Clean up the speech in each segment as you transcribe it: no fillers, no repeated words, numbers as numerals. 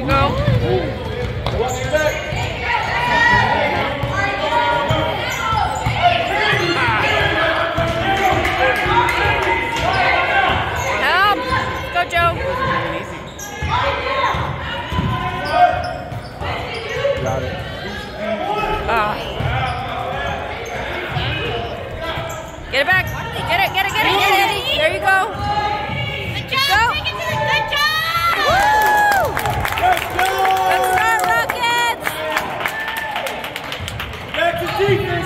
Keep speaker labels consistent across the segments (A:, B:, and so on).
A: you go. Help! Go, Joe.
B: Got it.
A: Get it back. Get it, Eddie. There you go.
C: Good job. Take it to the good job.
A: Woo! Good start, Rockets.
B: Back to defense.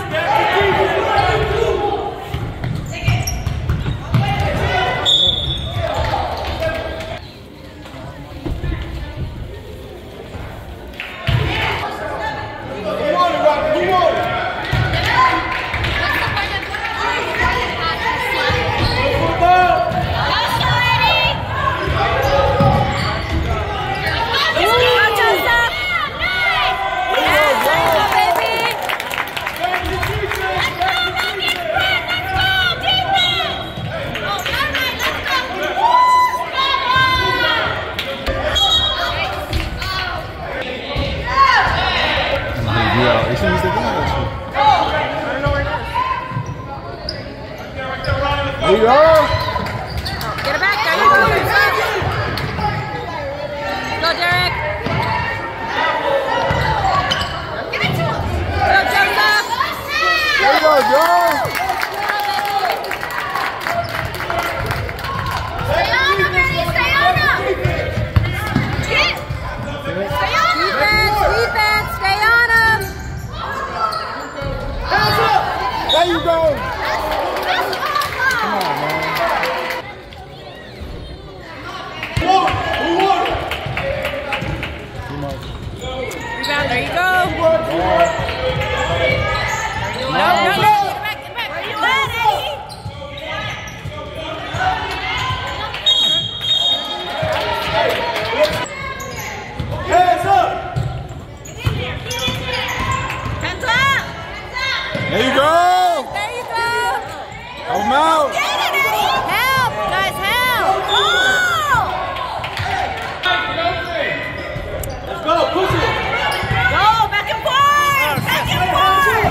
B: There you go.
A: Get it back. There you go. Go, Derek.
C: Give it to him.
A: Go, Joseph.
B: There you go, Joe.
C: Stay on him, Eddie. Stay on him. Get. Stay on him.
A: Defense. Stay on him.
B: Hands up. There you go.
A: Rebound. There you go. No. Get back.
C: Where you at, Eddie?
B: Hands up.
C: Hands up.
B: There you go.
A: There you go.
B: Help him out.
C: Get it, Eddie.
A: Help, guys, help.
C: Oh!
B: Let's go. Push it.
C: Go, back and forth. Back and forth.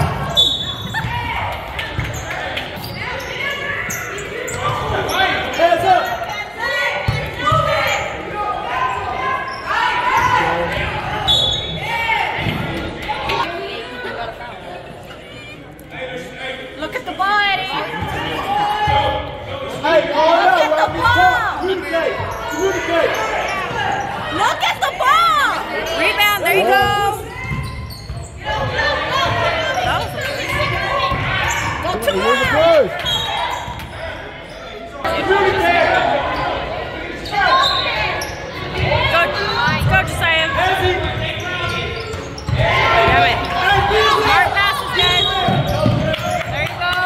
B: Hands up.
C: Look at the ball, Eddie.
B: Hey, call it out.
C: Look at the ball.
B: Communicate.
C: Look at the ball.
A: Rebound. There you go.
C: Go to
B: Where's the
C: him.
B: push?
A: Go, Josiah. Damn it. Smart passes, guys. There you go.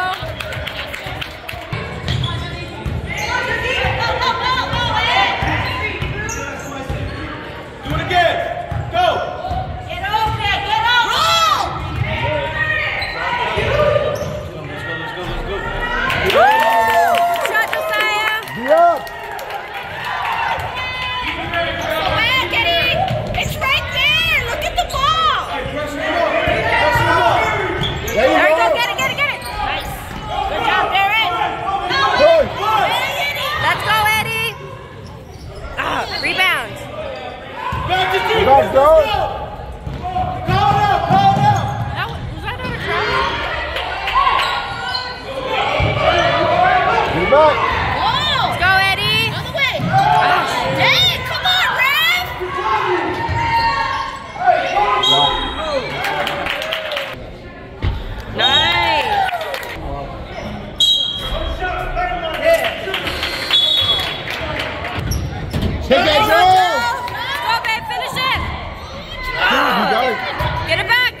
B: Do it again. Go.
C: Get open. Get open. Roll.
A: Shot, Josiah.
B: Be up.
C: Back, Eddie. It's right there. Look at the ball.
B: There you
A: There you
B: go.
A: go. Get it.
C: Nice. Good job, Derek.
B: Push.
C: Hey, Eddie.
A: Let's go, Eddie. Rebound.
B: Back to defense. Let's go. Call it out.
A: Was that out of trouble?
B: Get back.
C: Whoa.
A: Let's go, Eddie.
C: Other way. Hey, come on, Rev.
A: Nice.
B: Take that,
A: Go,
B: Joe.
A: Go, babe. Finish it.
B: You got it.
A: Get it back.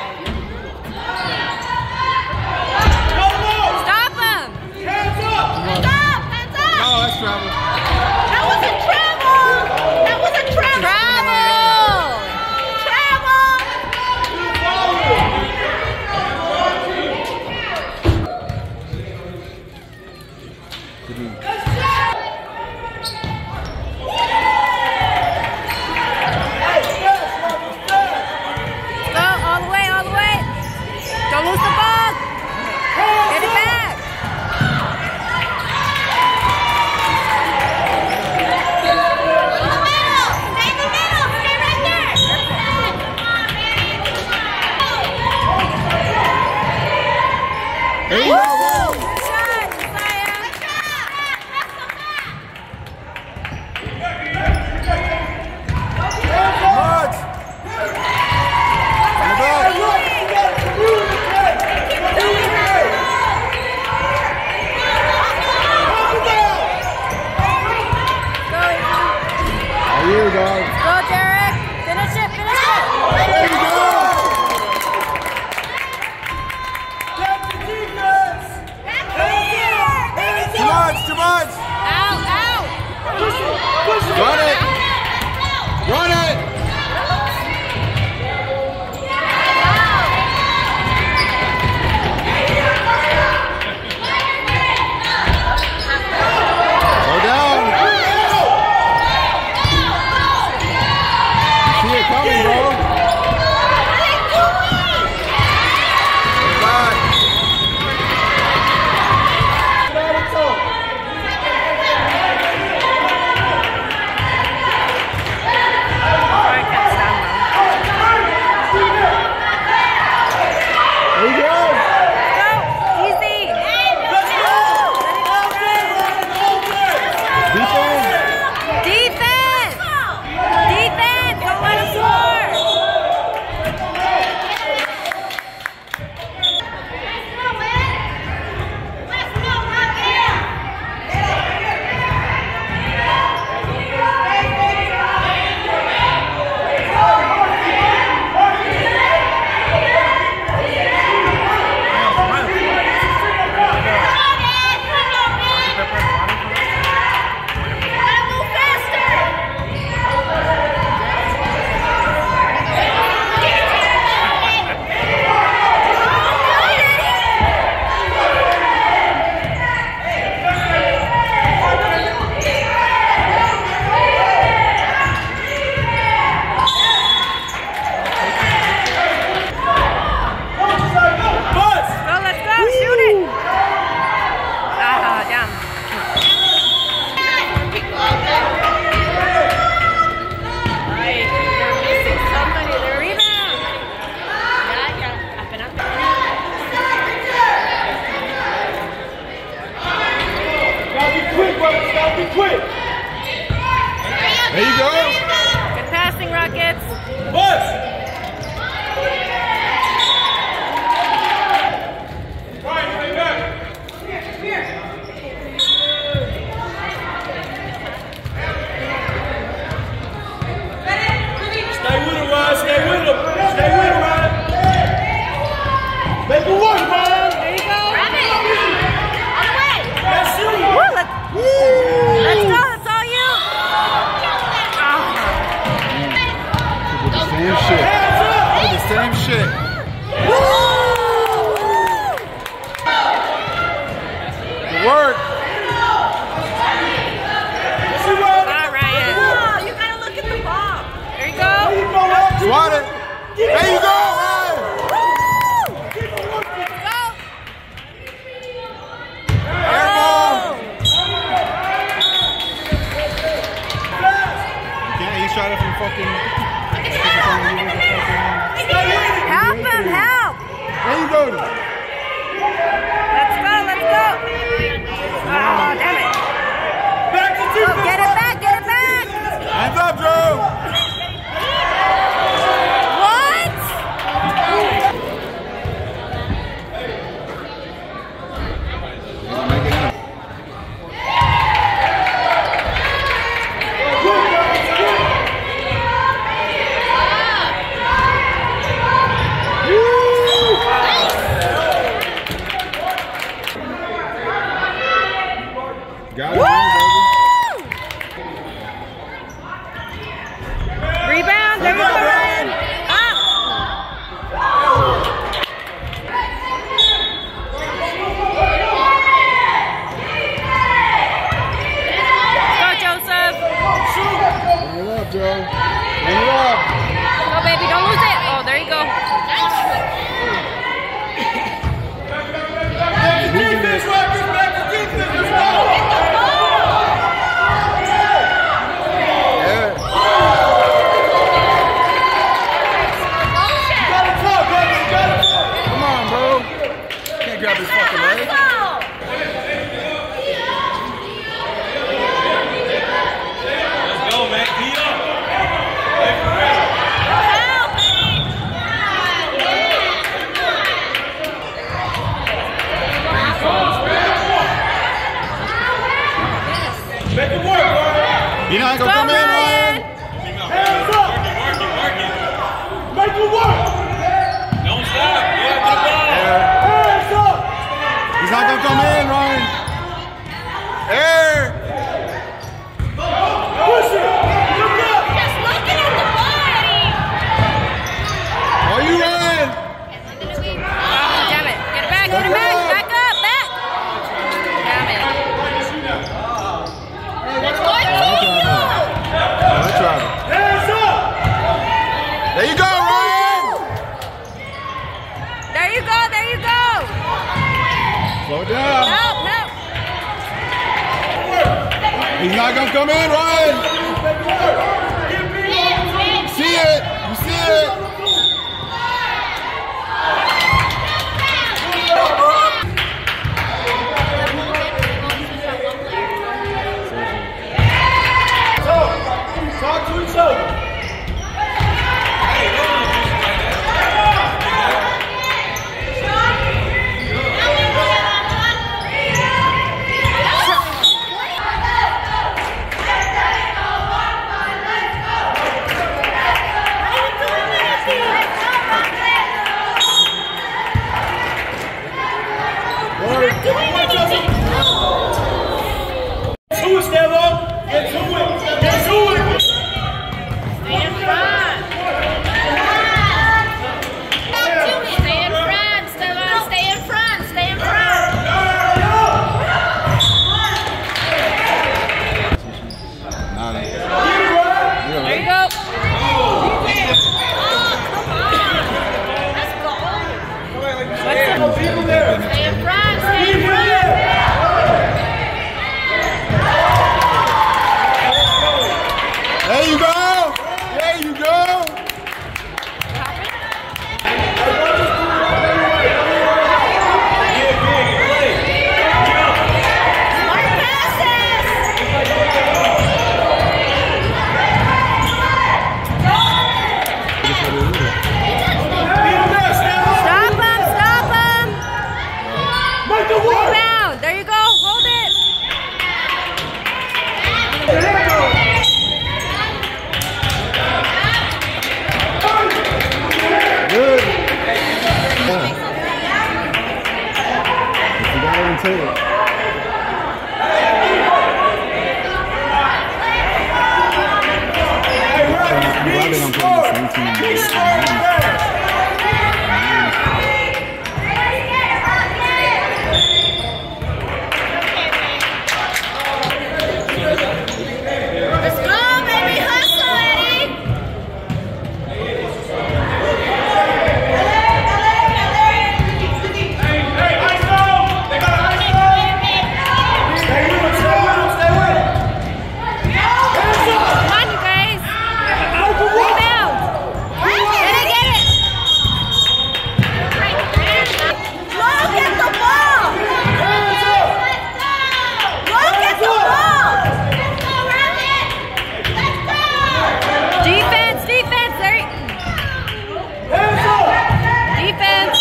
A: Stop him.
B: Hands up.
C: Hands up. Hands up.
B: Oh, that's travel.
C: That wasn't travel. That wasn't travel.
B: Travel. you, dog.
A: Go, Derek. Finish it, finish it.
B: There you go. Too much, too much.
A: Out, out.
B: Run it. Run it. Go down. See it coming, bro. There you go.
A: Good passing, Rockets.
B: Bus. Right, stay back. Stay with him, Ryan. Stay with him. Stay with him, Ryan. Make it work, Ryan.
A: There you go.
C: Grab it. On the way.
B: That's you.
A: Woo, let's go. That's all you.
B: Same shit. The same shit. Good work.
A: All right.
C: You gotta look at the ball.
A: There you go.
B: Swat it. There you go, Ryan.
A: Go.
B: Air ball. Yeah, he's trying to fucking.
A: Help him, help.
B: There you go.
A: Let's go, let's go. Oh, damn it. Go, get it back, get it back.
B: Hands up, Joe.
A: What?
B: Make it in. Got it, baby.
A: Rebound, there you go, Ryan. Up. Go, Joseph.
B: Bring it up, Joe. Bring it up.
A: Go, baby, don't lose it. Oh, there you go.
B: Defense, Rockets, back to defense. Let's go. Yeah. Come on, bro. Can't grab his fucking leg.
C: Let's go.
D: Let's go, man. Keep up.
B: come in, Ryan. Air.
C: Push it. Just looking at the body.
B: Are you Ryan?
A: Oh, damn it. Get it back, get it back. Back up, back. Damn it.
C: Let's go, team.
B: Let's try it.
D: Hands up.
B: There you go, Ryan.
A: There you go, there you go.
B: Slow down.
A: Nope, nope.
B: He's not gonna come in, Ryan. You see it. You see it.
D: Talk to each other. To it, Stella. Get to it. Get to it.
C: Stay in front. Stay in front, Stella. Stay in front. Stay in front.
A: There you go.
C: Stay in front. Stay in front.
B: There you go. There you go.
A: Stop him, stop him. Rebound. There you go. Hold it.
B: Good. You gotta take it. I'm glad they don't play the same team.
C: Let's go, baby. Hustle, Eddie.
A: Come on, you guys. Rebound. Get it.
C: Look at the ball. Look at the ball. Let's go, Rabbit. Let's go.
A: Defense. There. Defense.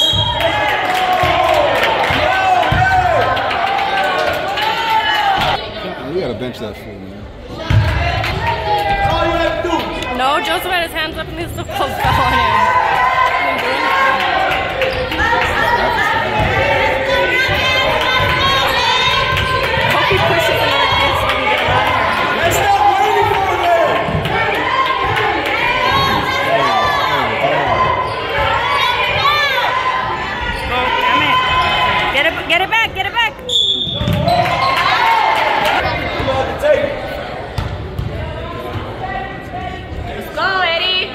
B: We gotta bench that fool, man.
D: All you have to do.
A: No, Joseph had his hands up and he's so close to on him. Hope he pushes another kid so we can get him out of here.
D: Let's stop waiting for them.
A: Go, damn it. Get it back.
D: You have to take it.
C: Let's go, Eddie.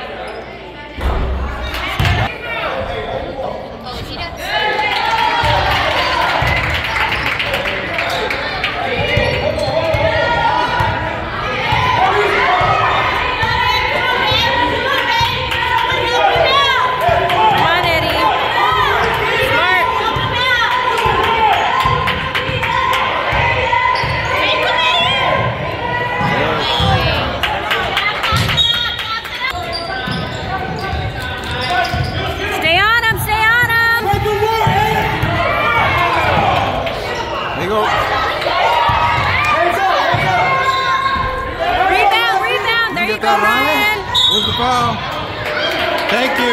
A: Come on, Eddie. Smart. Stay on him.
D: Make it work, Eddie.
B: There you go.
D: Hands up.
A: Rebound. There you
B: Get
A: go,
B: that,
A: Ryan.
B: Where's the foul? Thank you.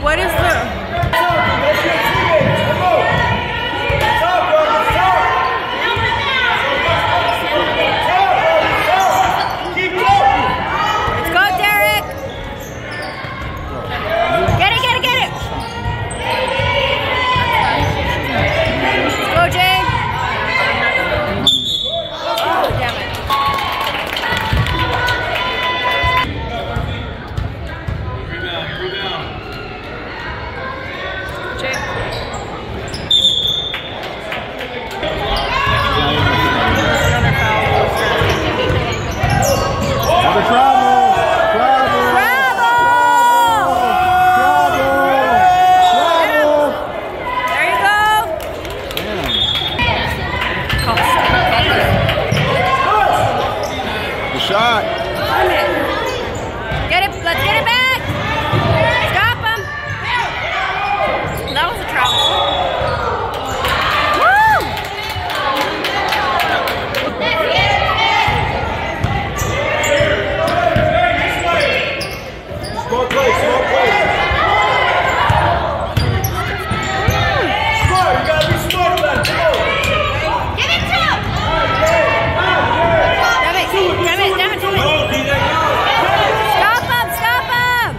A: What is the...
B: Shot.
A: Get it, let's get it back. Stop him. That was a travel. Woo!
D: Smart play, smart play. Smart, you gotta be smart about it.
C: Give it to him.
A: Stop him! Stop him!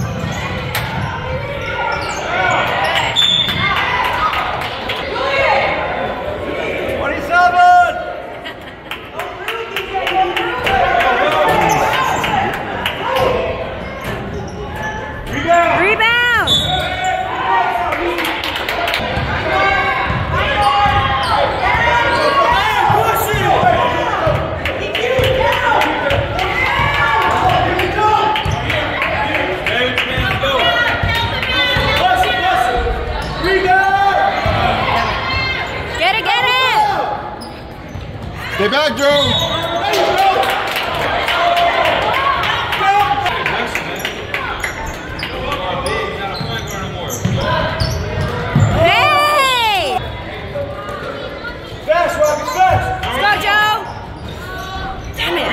D: 27! Rebound!
A: Rebound!
B: Stay back, Joe.
A: Hey!
D: Fast, Rocky, fast!
A: Let's go, Joe! Damn it!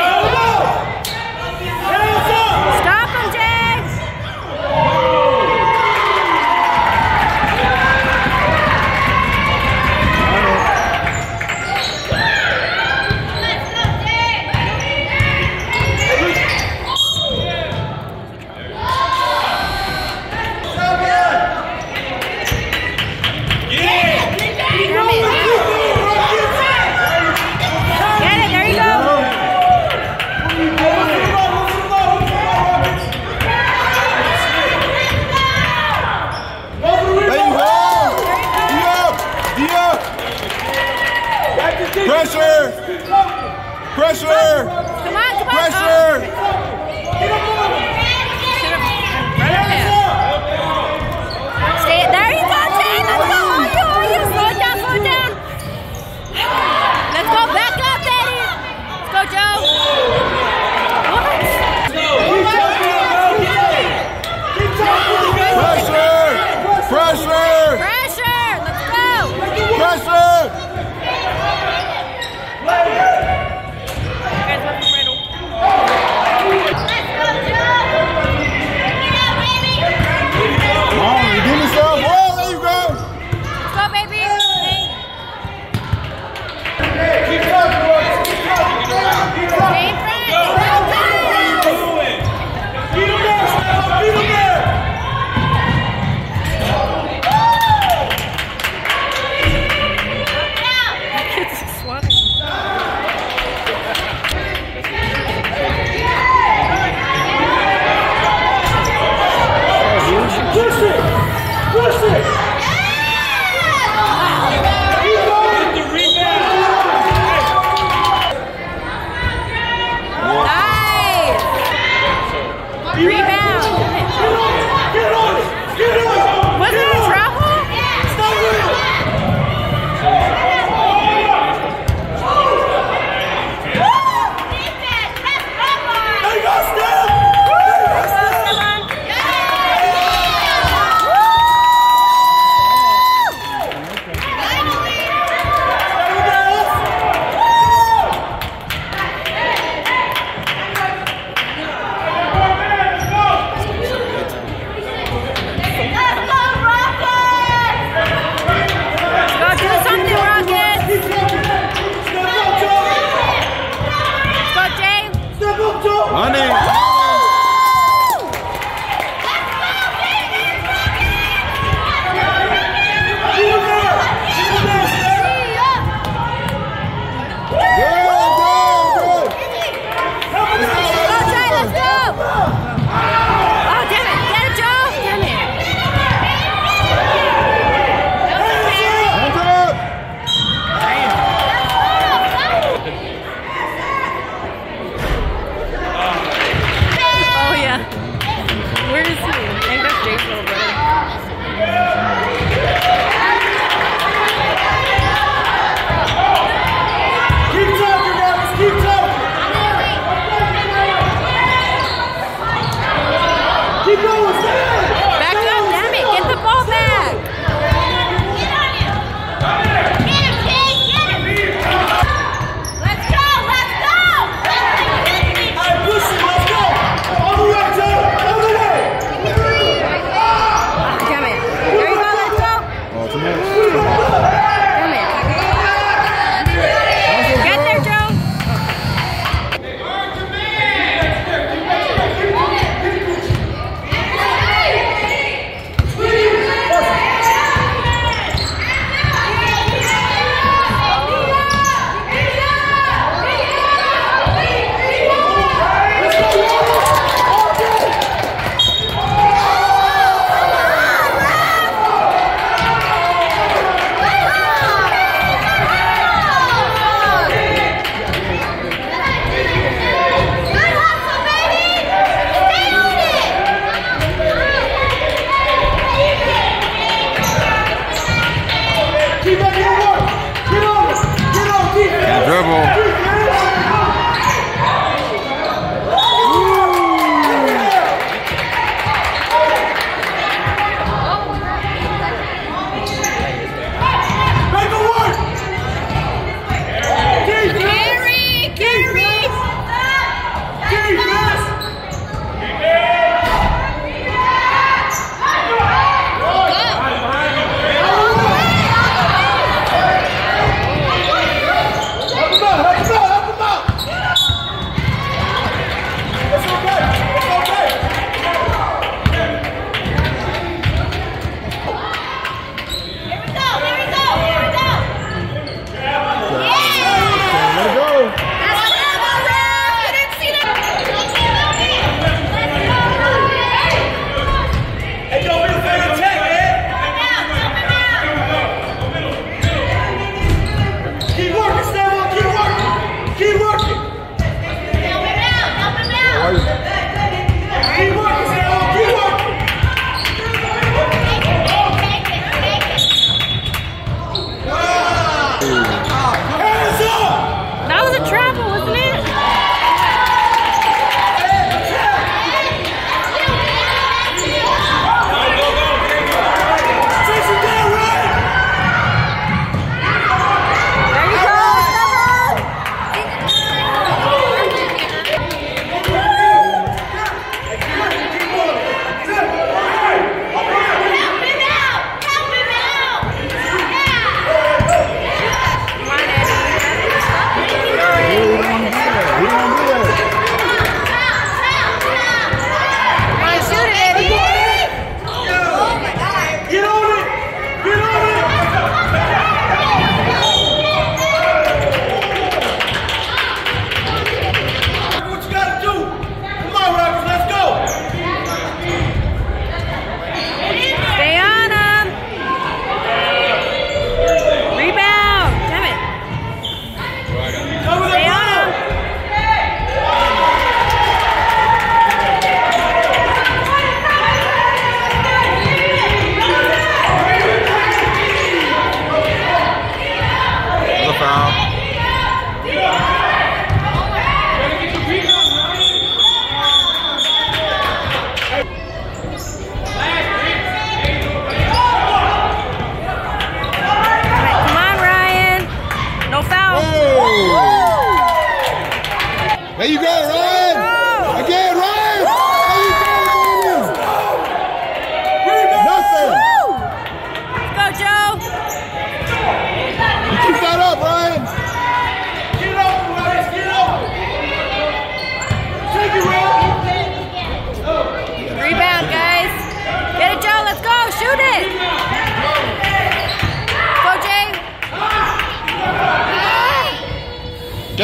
D: Hands up!
A: Stop him, Jags!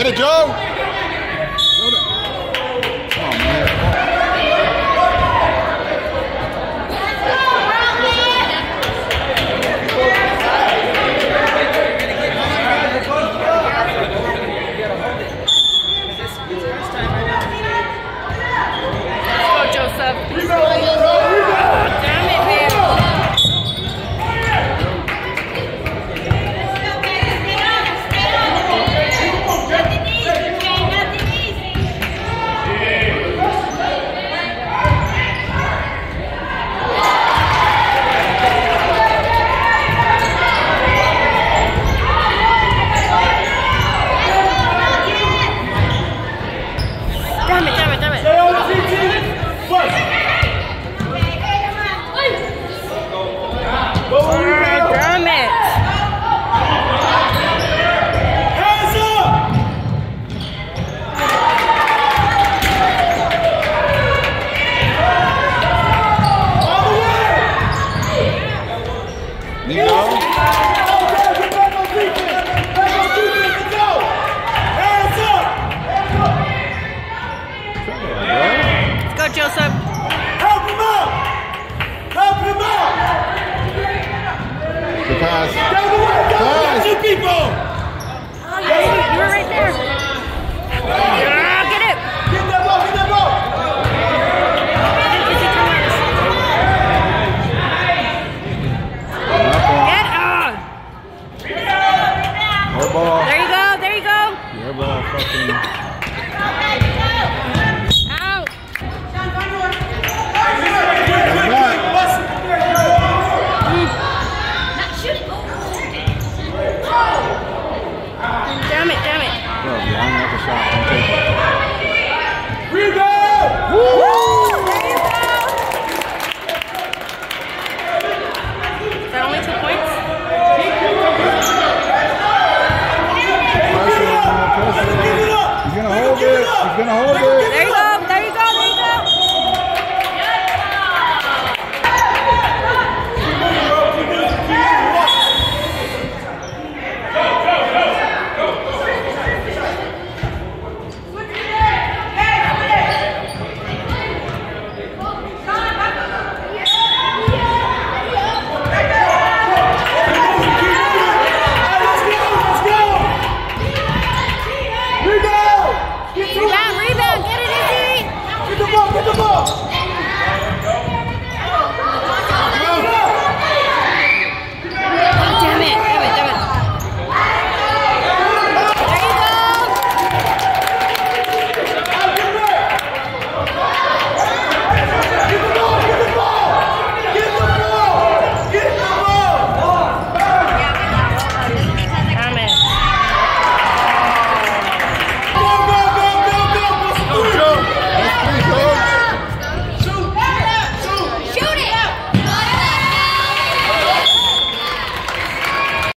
B: Get it, Joe. Oh, man.
A: Go, Joseph. Damn it, man. Damn it.
D: Stay on the TT. First. Go on, rebound.
A: Damn it.
D: Hands up. All the way.
B: Nino.
D: Back on defense. Let's go. Hands up.
A: Let's go, Joseph.
D: Help him out. Help him out.
B: Good pass.
D: Get away. Got
B: Pass.
D: two people.